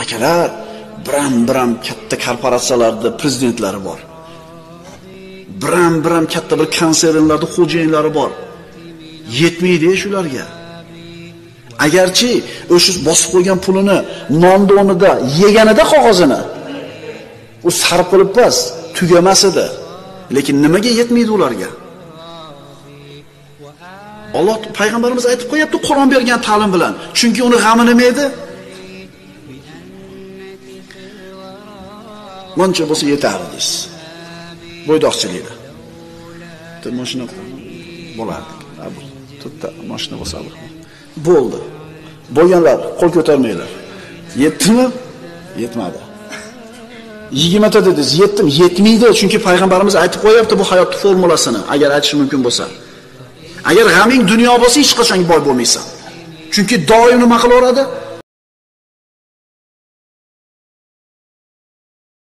akalar, biram katta korporatsiyalarda prezidentlari bor. Biram katta bir konsernlarda xo'jayinlari bor. Yetmaydi shularga. Agarchi o'sha bosib qo'ygan pulini nonda o'rnida yeganida qog'ozini u sarf qilib pas tugamas edi. Lekin nimaga yetmaydi ularga? Alloh payg'ambarimiz aytib qo'yapti Qur'on bergan ta'lim bilan. Chunki uni g'ami nima edi? Muncha bo'lsa yetardi deysiz. Bo'ydoqchilikda. Mashina bo'lardi. To'tta mashina bo'lsa bo'ldi. Bo'lganlar qo'l ko'tarmanglar. Yetdimi? Yetmadi. 20 ta dedingiz, yetdim, yetmaydi. Chunki payg'ambarimiz aytib qo'yapti bu hayotning formulasini, agar aytish mumkin bo'lsa. Agar g'aming dunyo bo'lsa, hech qachon boy bo'lmaysan. Chunki doim nima qilaveradi?